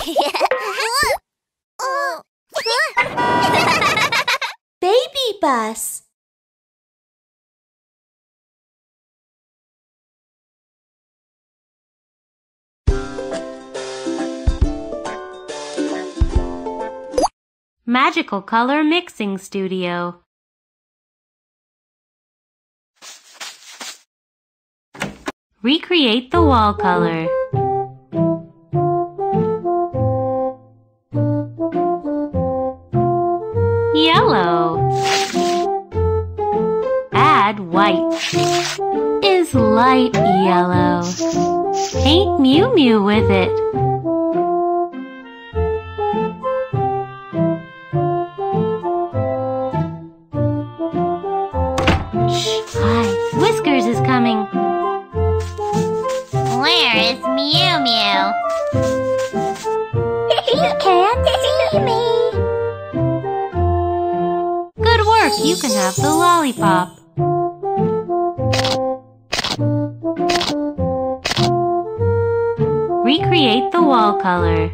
Baby bus. Magical Color Mixing Studio. Recreate the wall color. Yellow. Add white. Is light yellow. Paint Mew Mew with it. Shh, hi. Whiskers is coming. Where is Mew Mew? You can't see me. Good work, you can have the lollipop. Recreate the wall color.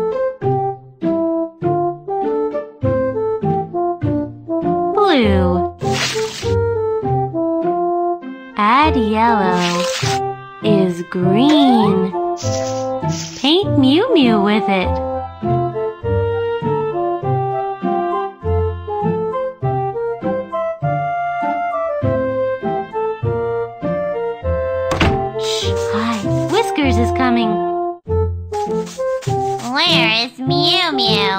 Blue. Add yellow. Is green. Paint Mew Mew with it. Shh, hi. Whiskers is coming. Where is Mew Mew?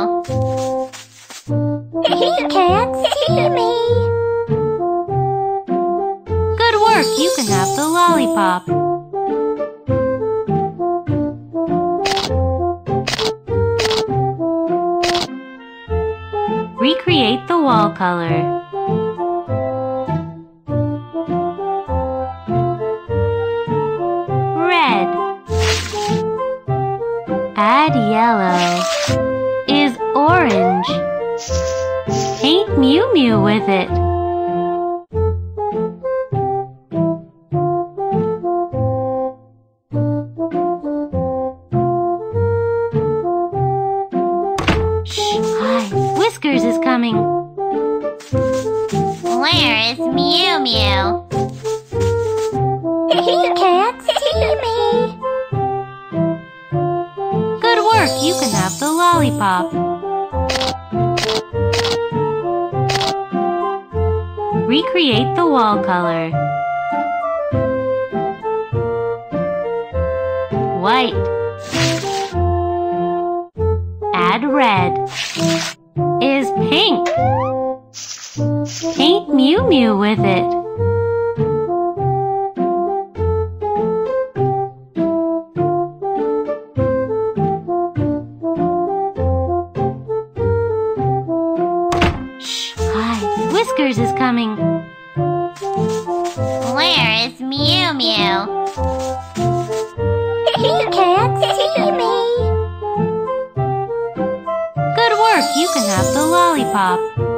You can't see me. Good work, you can have the lollipop. Recreate the wall color. Red. Add yellow. Is orange. Paint Mew Mew with it. Shh, hi. Whiskers is coming. Where is Mew Mew? You can't see me. Good work, you can have the lollipop. Recreate the wall color. White. Add red. Is pink. Paint Mew Mew with it. Shh, hi. Whiskers is coming. Where is Mew Mew? You can't see me. Good work, you can have the lollipop.